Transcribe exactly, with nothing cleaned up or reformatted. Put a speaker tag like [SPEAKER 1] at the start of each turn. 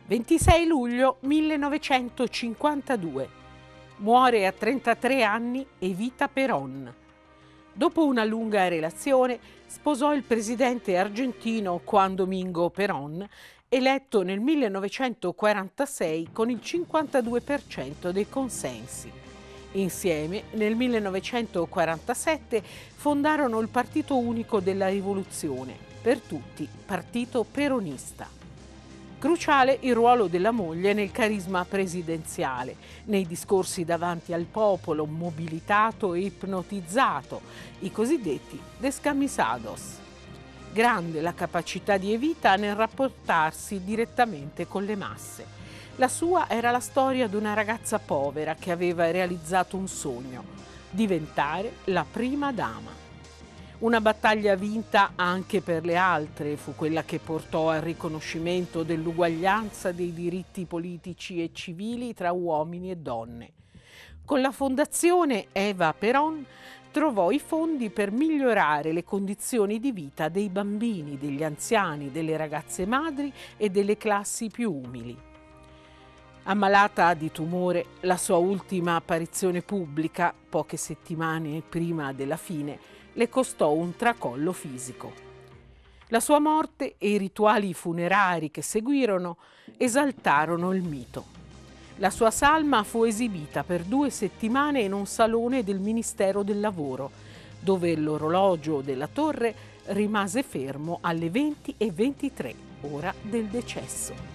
[SPEAKER 1] ventisei luglio millenovecentocinquantadue. Muore a trentatré anni Evita Perón. Dopo una lunga relazione, sposò il presidente argentino Juan Domingo Perón, eletto nel millenovecentoquarantasei con il cinquantadue per cento dei consensi. Insieme, nel millenovecentoquarantasette, fondarono il Partito Unico della Rivoluzione, per tutti Partito Peronista. Cruciale il ruolo della moglie nel carisma presidenziale, nei discorsi davanti al popolo mobilitato e ipnotizzato, i cosiddetti descamisados. Grande la capacità di Evita nel rapportarsi direttamente con le masse. La sua era la storia di una ragazza povera che aveva realizzato un sogno: diventare la prima dama. Una battaglia vinta anche per le altre, fu quella che portò al riconoscimento dell'uguaglianza dei diritti politici e civili tra uomini e donne. Con la fondazione Eva Perón trovò i fondi per migliorare le condizioni di vita dei bambini, degli anziani, delle ragazze madri e delle classi più umili. Ammalata di tumore, la sua ultima apparizione pubblica, poche settimane prima della fine, le costò un tracollo fisico. La sua morte e i rituali funerari che seguirono esaltarono il mito. La sua salma fu esibita per due settimane in un salone del Ministero del Lavoro, dove l'orologio della torre rimase fermo alle venti e ventitré, ora del decesso.